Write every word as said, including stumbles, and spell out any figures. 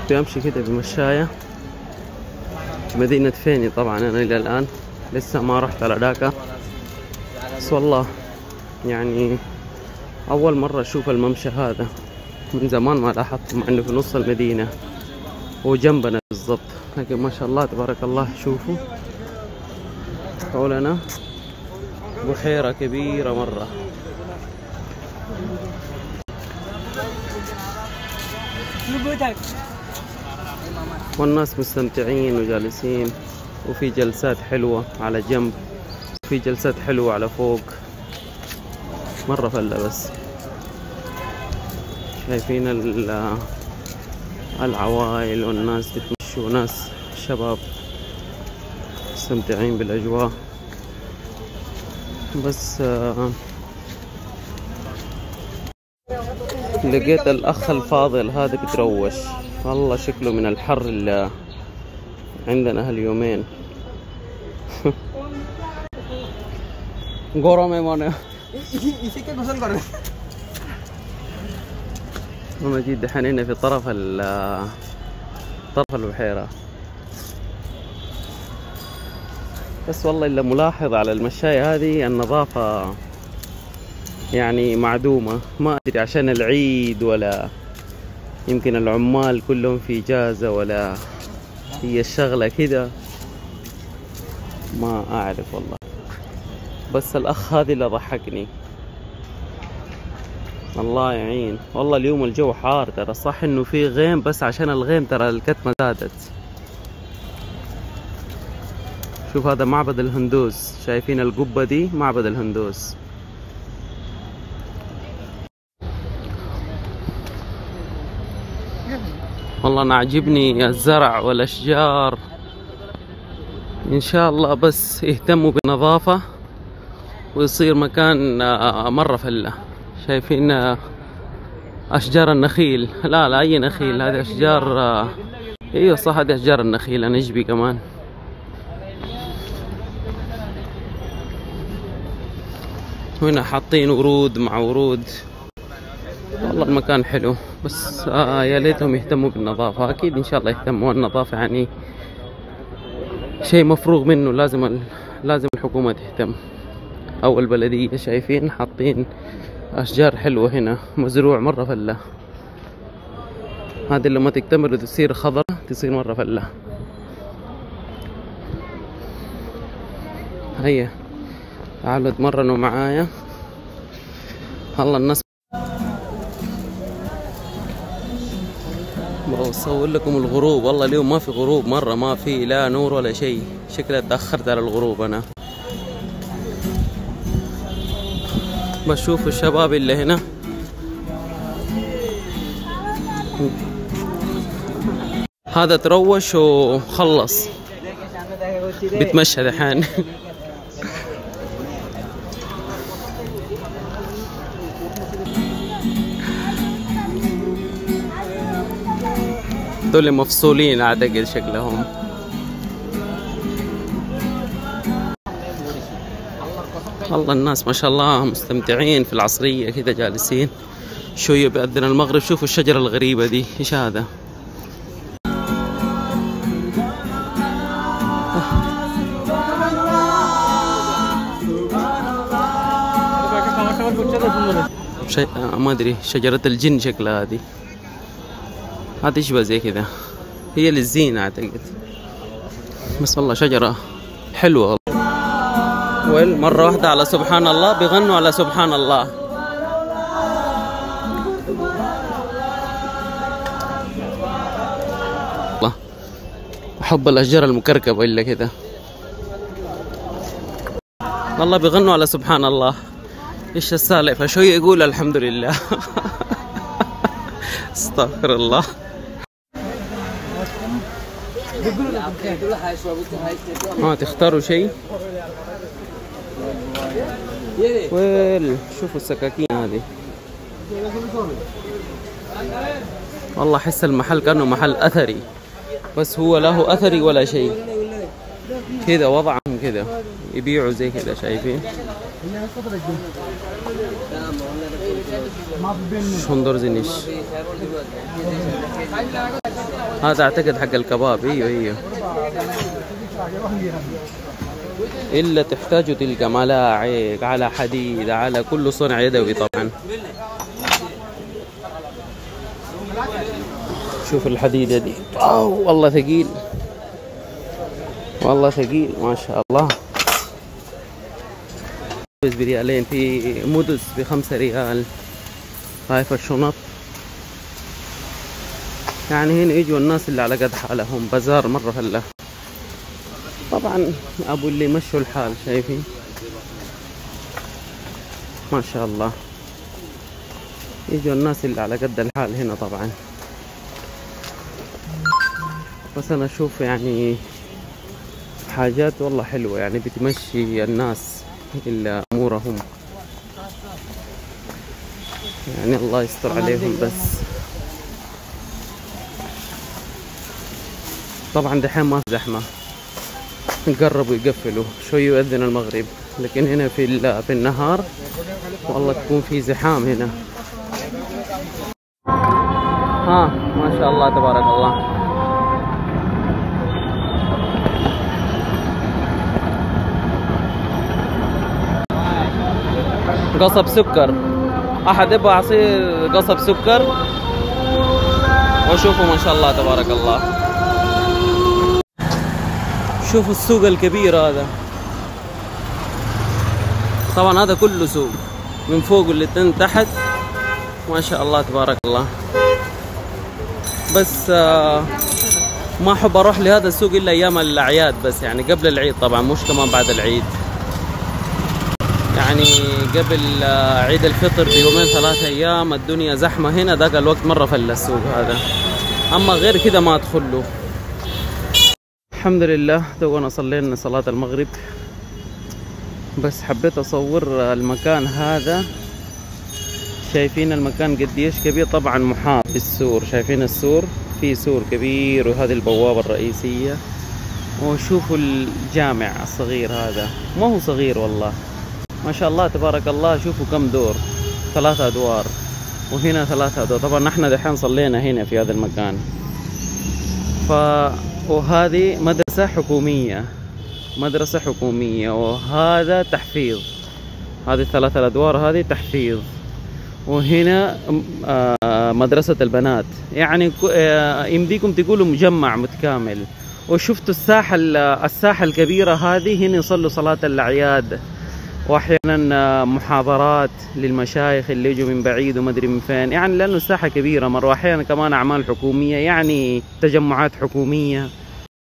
بمشي كده بمشاية مدينة فيني. طبعا أنا إلى الآن لسه ما رحت على داكا، بس والله يعني أول مرة أشوف الممشى هذا، من زمان ما لاحظت، مع إنه في نص المدينة وجنبنا بالضبط، لكن ما شاء الله تبارك الله. شوفوا حولنا بحيرة كبيرة مرة. والناس مستمتعين وجالسين، وفي جلسات حلوة على جنب، وفي جلسات حلوة على فوق، مرة فلة. بس شايفين العوائل والناس بتمشوا، ناس شباب مستمتعين بالأجواء. بس آه لقيت الأخ الفاضل هذا بتروش، والله شكله من الحر اللي عندنا هاليومين. গরমে মনে مجيد دحين هنا في طرف طرف البحيرة. بس والله اللي ملاحظ على المشاية هذه النظافة يعني معدومة، ما أدري عشان العيد ولا يمكن العمال كلهم في إجازة ولا هي الشغلة كده، ما أعرف والله. بس الأخ هذا اللي ضحكني، الله يعين. والله اليوم الجو حار ترى، صح إنه في غيم، بس عشان الغيم ترى الكتمة زادت. شوف هذا معبد الهندوس، شايفين القبة دي؟ معبد الهندوس. والله أنا عجبني الزرع والأشجار، إن شاء الله بس يهتموا بالنظافة ويصير مكان مرة فلة. شايفين أشجار النخيل؟ لا لا أي نخيل، هذه أشجار، ايوه صح هذه أشجار النخيل، النجبي كمان. هنا حاطين ورود مع ورود، والله المكان حلو. بس آه يا ليتهم يهتموا بالنظافة. أكيد إن شاء الله يهتموا، النظافة يعني شيء مفروغ منه، لازم ال... لازم الحكومة تهتم أو البلدية. شايفين حاطين أشجار حلوة هنا، مزروع مرة فلة. هذه لما تكتمل وتصير خضرة تصير مرة فلة. هيا تعالوا اتمرنوا معايا. والله الناس بصور لكم الغروب. والله اليوم ما في غروب مرة، ما في لا نور ولا شيء، شكلي تأخرت على الغروب أنا. بشوف الشباب اللي هنا هذا تروش وخلص بتمشى دحين. دول مفصولين اعتقد شكلهم. والله الناس ما شاء الله مستمتعين في العصرية كذا، جالسين شوية بأذن المغرب. شوفوا الشجرة الغريبة دي، ايش هذا؟ شيء ما ادري، شجرة الجن شكلها هذه، هذه تشبه زي كذا، هي للزينة اعتقد. بس والله شجرة حلوة. ويل مرة واحدة على سبحان الله، بيغنوا على سبحان الله. الله أحب الأشجار المكركبة إلا كذا، والله بيغنوا على سبحان الله. إيش السالفة؟ شوية يقول الحمد لله. استغفر الله. ما تختاروا شيء؟ ويل شوفوا السكاكين هذه، والله أحس المحل كأنه محل أثري، بس هو له أثري ولا شيء كذا، وضعهم كذا يبيعوا زي كذا. شايفين شندور زينيش. هذا اعتقد حق الكباب. ايوه ايوه. الا تحتاج تلك ملاعق على حديد على كل صنع يدوي طبعا. شوف الحديدة دي، واو والله ثقيل، والله ثقيل ما شاء الله. بريالين، في مدس بخمسة ريال. خايف الشنط يعني. هنا يجوا الناس اللي على قد حالهم، بازار مرة فله طبعا. ابو اللي مشوا الحال، شايفين ما شاء الله. يجوا الناس اللي على قد الحال هنا طبعا. بس انا اشوف يعني حاجات والله حلوة، يعني بتمشي الناس إلا امورهم، يعني الله يستر عليهم. بس طبعا دحين ما في زحمة، قربوا يقفلوا شوي يؤذن المغرب، لكن هنا في في النهار والله تكون في زحام هنا. ها ما شاء الله تبارك الله. قصب سكر، احد يبغى عصير قصب سكر؟ وشوفوا ما شاء الله تبارك الله. شوفوا السوق الكبير هذا، طبعا هذا كله سوق من فوق واللي تحت ما شاء الله تبارك الله. بس آه ما احب اروح لهذا السوق الا ايام الاعياد، بس يعني قبل العيد طبعا، مش كمان بعد العيد. يعني قبل عيد الفطر بيومين ثلاثة ايام الدنيا زحمة هنا، ذاك الوقت مرة فل السوق هذا. اما غير كذا ما ادخل له. الحمد لله تونا صلينا صلاة المغرب، بس حبيت اصور المكان هذا. شايفين المكان قديش كبير؟ طبعا محاط بالسور، شايفين السور؟ في سور كبير، وهذه البوابة الرئيسية. وشوفوا الجامع الصغير هذا، ما هو صغير والله ما شاء الله تبارك الله. شوفوا كم دور، ثلاثة أدوار، وهنا ثلاثة أدوار. طبعا نحن دحين صلينا هنا في هذا المكان. ف وهذه مدرسة حكومية، مدرسة حكومية، وهذا تحفيظ. هذه الثلاثة الأدوار هذه تحفيظ. وهنا مدرسة البنات، يعني يمديكم تقولوا مجمع متكامل. وشفتوا الساحة الساحة الكبيرة هذه، هنا يصلوا صلاة الأعياد، واحيانا محاضرات للمشايخ اللي يجوا من بعيد وما ادري من فين، يعني لانه الساحه كبيره مره. واحيانا كمان اعمال حكوميه، يعني تجمعات حكوميه.